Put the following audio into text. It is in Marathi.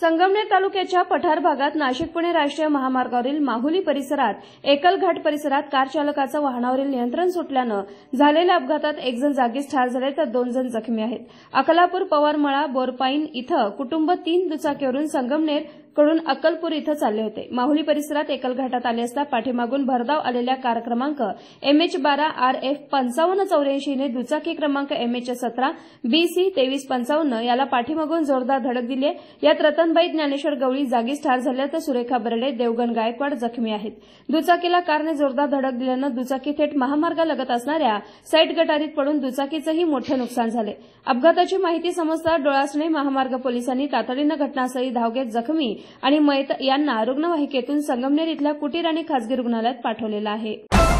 संगमनेर तालुक्याच्या पठार भागात नाशिक-पुणे राष्ट्रीय महामार्गावरील माहुली परिसरात एकलघाट परिसरात कार चालकाचं वाहनावरील नियंत्रण सुटल्यानं झालेल्या अपघातात एक जण जागीच ठार झाले तर 2 जण जखमी आहेत. अकलापूर, पवारमळा, बोरपाईन इथं कुटुंब 3 दुचाकीवरून संगमनेर कडून अक्कलपूर इथं चालले होते. माहुली परिसरात एकलघाटात आले असता पाठीमागून भरधाव आलेल्या कार क्रमांक MH12 RF 5584 ने दुचाकी क्रमांक MH17 BC 2355 याला पाठीमागून जोरदार धडक दिली. यात रतनबाई ज्ञानेश्वर गवळी जागीच ठार झाल्या तर सुरेखा बर्डे, देवगण गायकवाड जखमी आहेत. दुचाकीला कारने जोरदार धडक दिल्यानं दुचाकी थेट महामार्गालगत असणाऱ्या साईड गटारीत पडून दुचाकीचंही मोठं नुकसान झाले. अपघाताची माहिती समजता डोळासणे महामार्ग पोलिसांनी तातडीनं घटनास्थळी धाव घेत जखमी आणि मयत यांना रुग्णवाहिकेतून संगमनेर इथल्या कुटीर आणि खासगी रुग्णालयात पाठवलेलं आहे.